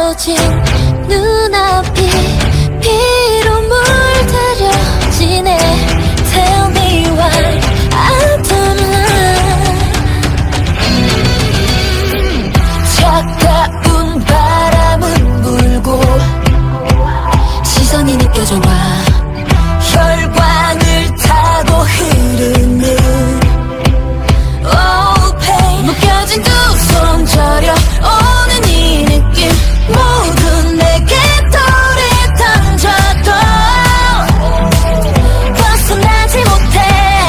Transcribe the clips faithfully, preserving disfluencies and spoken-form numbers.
흐려진 눈앞이 피로 물들여지네. Tell me why I don't lie. 차가운 바람은 불고 시선이 느껴져 와. 혈관을 타고 흐르는 Oh pain. 묶여진 두 손 저려오는 이 느낌 모두 내게 돌을 던져도 벗어나지 못해.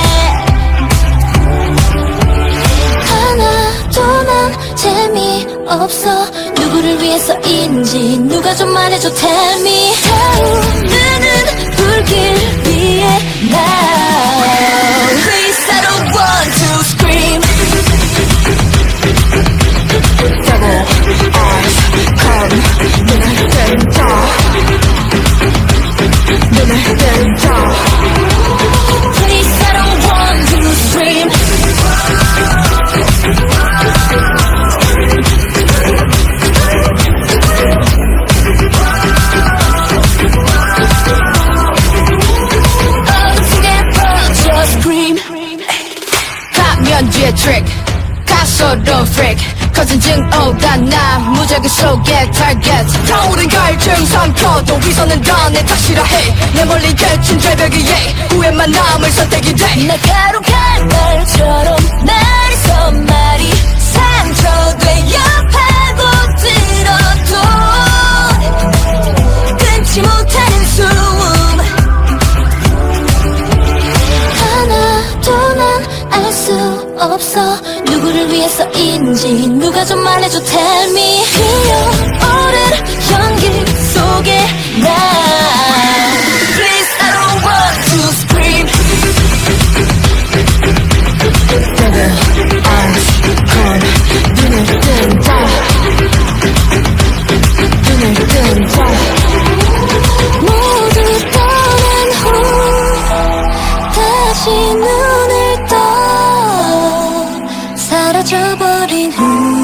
하나도 난 재미없어. 누구를 위해서인지 누가 좀 말해줘. Tell me. 타오르는 불길 위에 now. Please I don't want to scream. Double eyes come. 눈을 뜬다. 눈을 뜬다. Please I don't want to scream. 가면뒤에 트릭 가소로 freak 거짓증 오다 나 무작위 속의 target. 타오른 갈증 삼켜도 위선은 다 내 탓이라 해. 내 멀리 겹친 절벽 위에 후회만 남을 선택이 돼. 날카로운 칼날처럼 날서 말이 상처되어 파고들어도 끊지 못하는 숨. 하나도 난 알 수 없어. 누구를 위해서인지 누가 좀 말해줘. Tell me. 피어오른 연기 속에 나. Please I don't want to scream. Double eyes come. 눈을 뜬다. 눈을 뜬다. 모두 떠난 후 다시 눈을 떠 사라져버린 후